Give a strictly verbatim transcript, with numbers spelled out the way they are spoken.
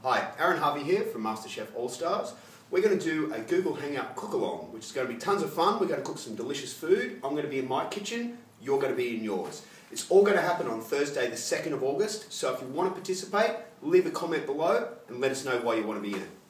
Hi, Aaron Harvie here from MasterChef All-Stars. We're going to do a Google Hangout cook-along, which is going to be tons of fun. We're going to cook some delicious food. I'm going to be in my kitchen, you're going to be in yours. It's all going to happen on Thursday the second of August, so if you want to participate, leave a comment below and let us know why you want to be in it.